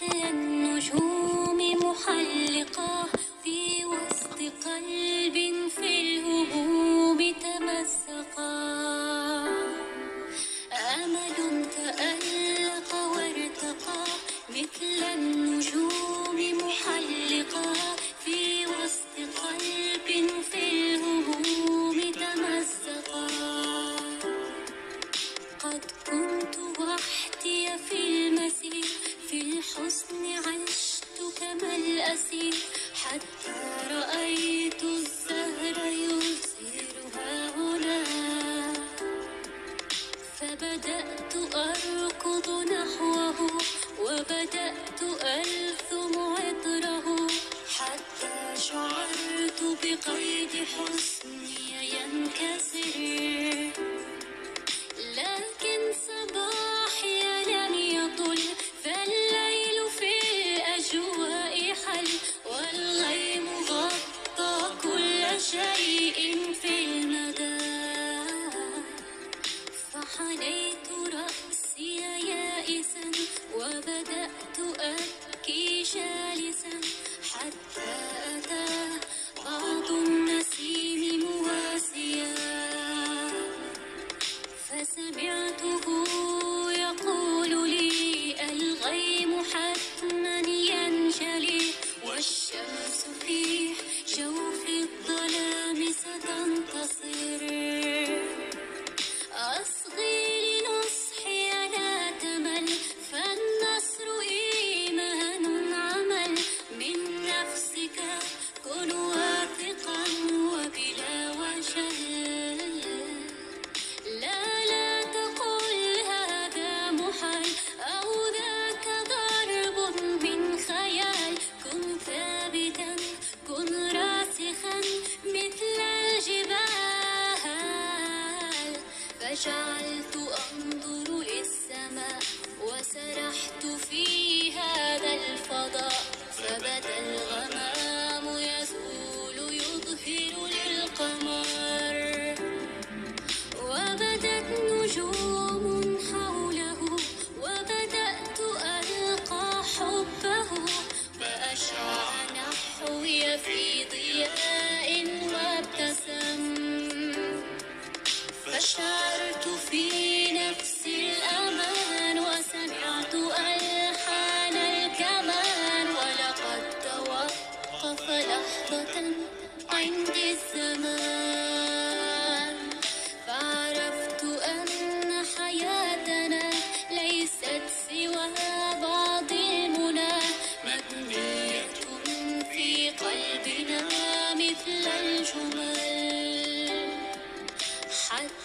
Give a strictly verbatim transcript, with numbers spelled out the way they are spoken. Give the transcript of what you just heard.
مثل النجوم محلقة في وسط قلب في الهموم تمزقا. أمل تألق وارتقى مثل النجوم محلقة في وسط قلب في الهموم تمزقا. قد كنت وحدي في المسير، في الحزن عشت كما الأسير، حتى رأيت الزهر يزهرها هنا. فبدأت أركض نحوه وبدأت ألثم عطره، حتى شعرت بقيد حزني ينكسر. لكن صباحي لم يطل، فالليل في الأجواء حل، والغيم غطى كل شيء في المدى. فحنيت رأسي يائسا وبدأت أبكي جالسا، حتى أتى بعض النسيم مواسيا. فسمعته يقول لي الغيم حتما ينجلي، والشمس في جوف الظلام ستنتصر. أصغي لنصحي لا تمل، فالنصر إيمان عمل. من نفسك كن واثقا وبلا وجل. لا لا تقل هذا محال أو ذاك ضرب من خيال. كن ثابتا كن راسخا مثل الجبال. فجعلت أنظر للسماء وسرحت في هذا الفضاء، فبدا الغمام يزول يظهر للقمر، وبدت نجوم حوله، وبدأت ألقى حبه. فأشع نحوي في ضياء وابتسم، فشعرت في نفسي الأمان، وسمعت ألحان الكمان. ولقد توقف لحظة عندي الزمان، فعرفت أن حياتنا ليست سوى بعض المنى، مبنية في قلبنا مثل الجمل. حتى